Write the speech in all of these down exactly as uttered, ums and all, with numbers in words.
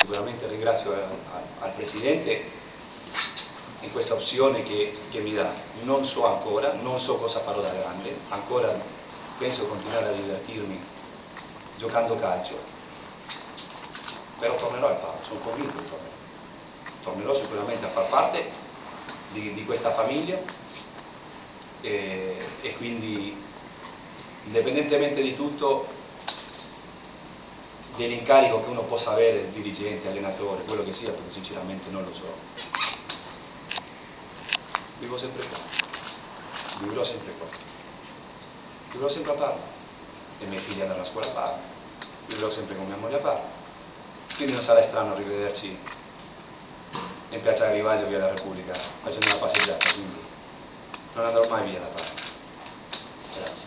sicuramente ringrazio al, al Presidente in questa opzione che, che mi dà. Non so ancora, non so cosa farò da grande, ancora penso continuare a divertirmi giocando calcio, però tornerò al Parma, sono convinto che tornerò. Tornerò sicuramente a far parte di, di questa famiglia e, e quindi indipendentemente di tutto, dell'incarico che uno possa avere, dirigente, allenatore, quello che sia, perché sinceramente non lo so. Vivo sempre qua, vivrò sempre qua, vivrò sempre a Parma, e mia figlia andrà alla scuola a Parma, vivrò sempre con mia moglie a Parma, quindi non sarà strano rivederci in piazza Garibaldi o via della Repubblica facendo una passeggiata, quindi non andrò mai via da Parma. Grazie.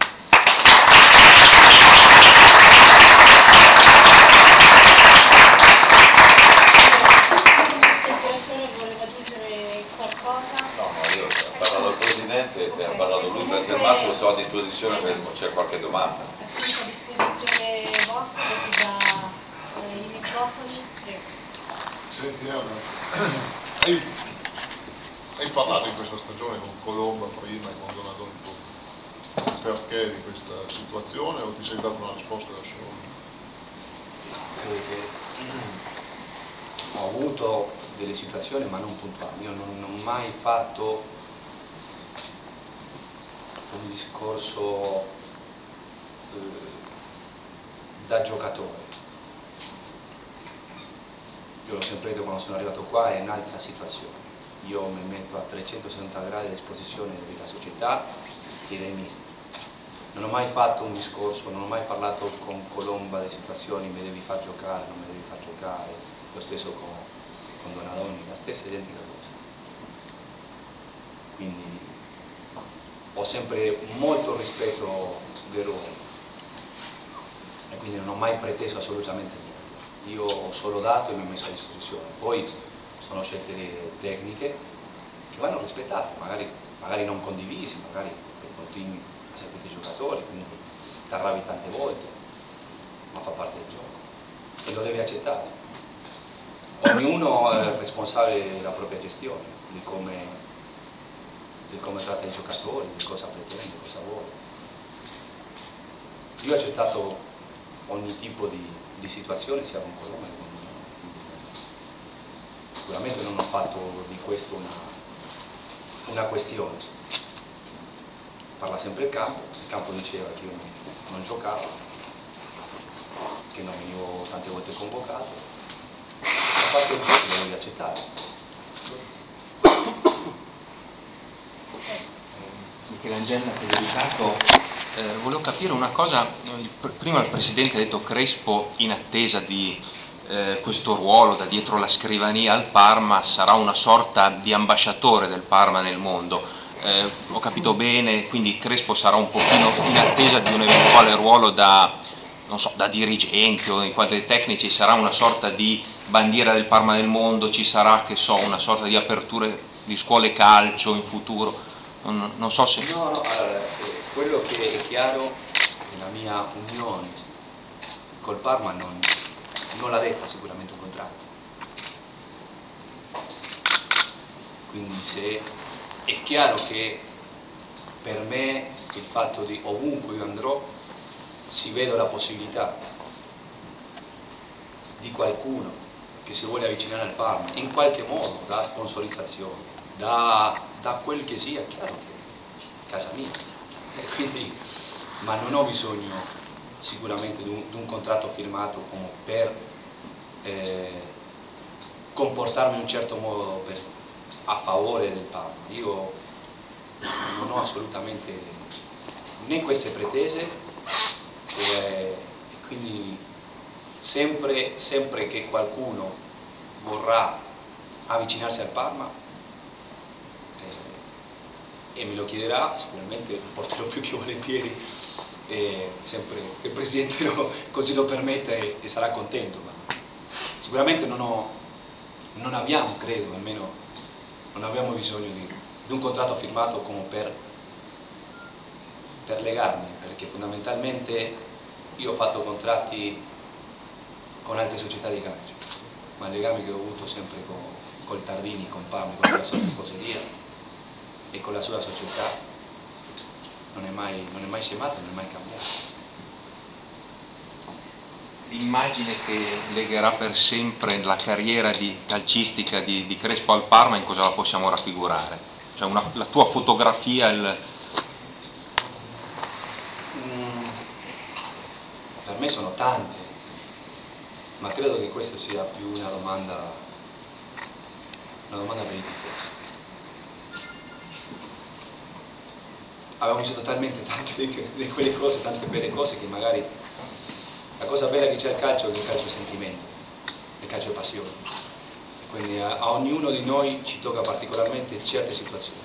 No, no, io ho parlato al Presidente, okay. Ha parlato lui, grazie al Massimo, sono a disposizione per c'è qualche domanda. A disposizione vostra, perché da eh, i microfoni. Senti, Anna, hai, hai parlato in questa stagione con Colomba prima e con Donadoni dopo, perché di questa situazione, o ti sei dato una risposta da solo? Credo che ho avuto delle situazioni ma non puntuali, io non, non ho mai fatto un discorso eh, da giocatore. Io l'ho sempre detto quando sono arrivato qua, è un'altra situazione, io mi metto a trecentosessanta gradi a disposizione della società e dei mister. Non ho mai fatto un discorso, non ho mai parlato con Colomba delle situazioni, mi devi far giocare, non mi devi far giocare, lo stesso con, con Donadoni, la stessa identica cosa. Quindi ho sempre molto rispetto dei ruoli e quindi non ho mai preteso assolutamente niente. Io ho solo dato e mi ho messo a disposizione. Poi sono scelte tecniche che vanno rispettate, magari, magari non condivisi, magari continui a sentire i giocatori, quindi ti arrabbi tante volte, ma fa parte del gioco e lo devi accettare. Ognuno è responsabile della propria gestione, di come, di come tratta i giocatori, di cosa pretende, cosa vuole. Io ho accettato ogni tipo di, di situazione, sia con Colomba che con me. Sicuramente non ho fatto di questo una, una questione. Parla sempre il campo, il campo diceva che io non, non giocavo, che non venivo tante volte convocato, ho fatto il gioco, lo devi accettare. Michelangelo Federicato, eh, volevo capire una cosa, il, prima il Presidente ha detto Crespo in attesa di eh, questo ruolo da dietro la scrivania al Parma sarà una sorta di ambasciatore del Parma nel mondo. Eh, ho capito bene, quindi Crespo sarà un pochino in attesa di un eventuale ruolo da, non so, da dirigente o in quanto ai tecnici, sarà una sorta di bandiera del Parma nel mondo, ci sarà, che so, una sorta di aperture di scuole calcio in futuro, non, non so se... No, no, allora, eh, quello che è chiaro, la mia unione col Parma non, non l'ha detta sicuramente un contratto, quindi se... È chiaro che per me il fatto di ovunque io andrò si vede la possibilità di qualcuno che si vuole avvicinare al Parma in qualche modo, da sponsorizzazione, da, da quel che sia, è chiaro che è casa mia, e quindi, ma non ho bisogno sicuramente di un, di un contratto firmato come per eh, comportarmi in un certo modo per, a favore del Parma. Io non ho assolutamente né queste pretese e, e quindi sempre, sempre che qualcuno vorrà avvicinarsi al Parma eh, e me lo chiederà, sicuramente lo porterò più che volentieri, e sempre che il Presidente lo, così lo permette e, e sarà contento, ma sicuramente non, ho, non abbiamo, credo, almeno non abbiamo bisogno di, di un contratto firmato come per, per legarmi, perché fondamentalmente io ho fatto contratti con altre società di calcio, ma il legame che ho avuto sempre con col Tardini, con Parma, con la sua tifoseria e con la sua società non è mai, non è mai scemato, non è mai cambiato. L'immagine che legherà per sempre la carriera di, calcistica di, di Crespo al Parma, in cosa la possiamo raffigurare? Cioè una, la tua fotografia, il... Mm, per me sono tante, ma credo che questa sia più una domanda, una domanda per i tifosi. Abbiamo vissuto talmente tante di, di quelle cose, tante belle cose, che magari la cosa bella che c'è al calcio è che il calcio è sentimento, il calcio è passione. Quindi a, a ognuno di noi ci tocca particolarmente certe situazioni.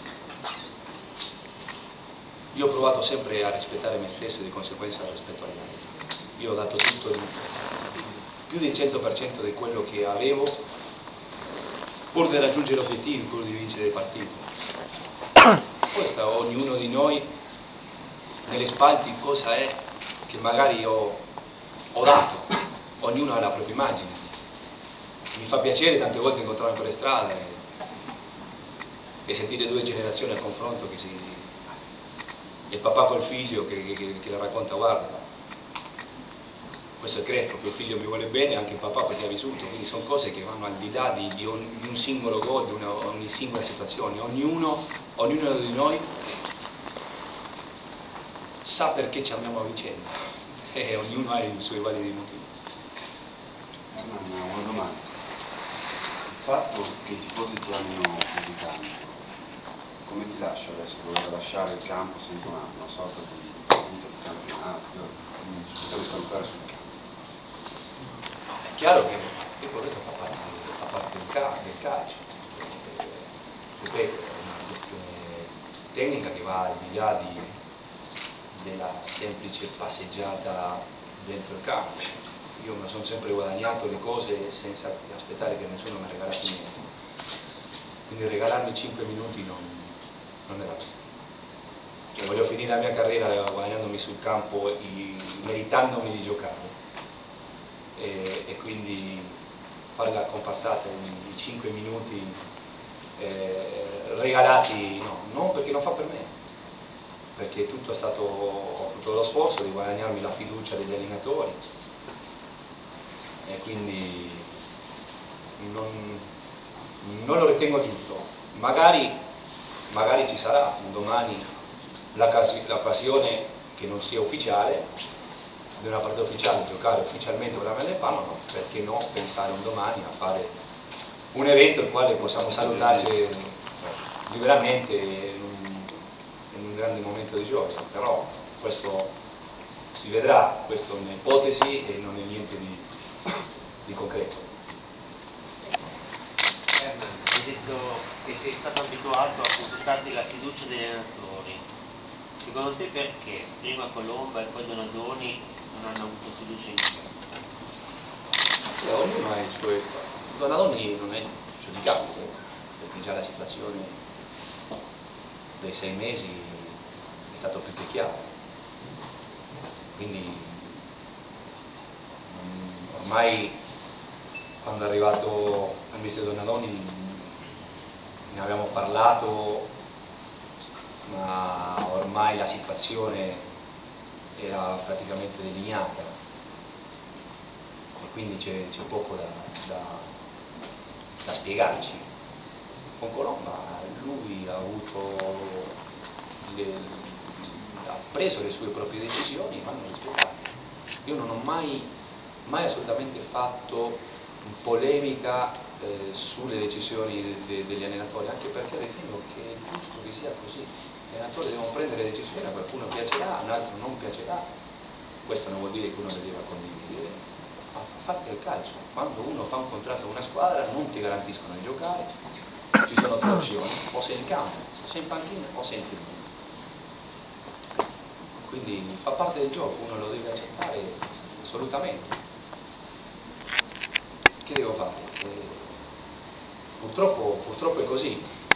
Io ho provato sempre a rispettare me stesso e di conseguenza rispetto agli altri. Io ho dato tutto, il, più del cento per cento di quello che avevo, pur di raggiungere obiettivi, pur di vincere le partite. Poi sta ognuno di noi nelle spalti cosa è che magari ho, ho dato, ognuno ha la propria immagine. Mi fa piacere tante volte incontrarmi per le strade e, e sentire due generazioni al confronto, che si, il papà col figlio che, che, che la racconta, guarda, questo è Crespo, che il figlio mi vuole bene, anche il papà perché ha vissuto, quindi sono cose che vanno al di là di, di, un, di un singolo gol, di una, ogni singola situazione. Ognuno, ognuno di noi sa perché ci amiamo a vicenda e ognuno ha i suoi validi motivi. Una, una domanda. Il fatto che i tifosi ti amino così tanto, come ti lascia adesso dover lasciare il campo senza una, una sorta di partita di campionato, devi salutare sul campo? È chiaro che, che questo fa parte, fa parte del, cal del calcio, eh, ripeto, è una questione tecnica che va al di là di, della semplice passeggiata dentro il campo. Io mi sono sempre guadagnato le cose senza aspettare che nessuno mi regalassi niente, quindi regalarmi cinque minuti non, non era vero. Cioè, voglio finire la mia carriera guadagnandomi sul campo, e meritandomi di giocare. E, e quindi fare la comparsata in cinque minuti eh, regalati, no, non perché non fa per me, perché tutto è stato, ho tutto lo sforzo di guadagnarmi la fiducia degli allenatori e quindi non, non lo ritengo giusto. Magari, magari ci sarà un domani l'occasione che non sia ufficiale, di una partita ufficiale, giocare ufficialmente con la maglia del Parma, no, perché no pensare un domani a fare un evento nel quale possiamo salutarci liberamente in un, in un grande momento di gioia, però questo si vedrà, questo è un'ipotesi e non è niente di, di concreto. Herman, hai detto che sei stato abituato a conquistarti la fiducia degli allenatori. Secondo te perché prima Colomba e poi Donadoni non hanno avuto fiducia in te? Eh, ognuno ha i suoi... Donadoni non è giudicabile, perché già la situazione dei sei mesi è stata più che chiara. Quindi mh, ormai quando è arrivato il mister Donadoni ne abbiamo parlato, ma ormai la situazione era praticamente delineata e quindi c'è poco da, da, da spiegarci. Con Colomba lui ha avuto le, ha preso le sue proprie decisioni e vanno rispettate. Io non ho mai, mai assolutamente fatto polemica eh, sulle decisioni de, de, degli allenatori, anche perché ritengo che è giusto che sia così. Gli allenatori devono prendere le decisioni, a qualcuno piacerà, a un altro non piacerà, questo non vuol dire che uno le deve condividere, ma fa parte del calcio. Quando uno fa un contratto con una squadra non ti garantiscono di giocare, ci sono tre opzioni, o sei in campo, sei in panchina o sei in tribuna. Quindi fa parte del gioco, uno lo deve accettare assolutamente. Che devo fare? Eh, purtroppo, purtroppo è così.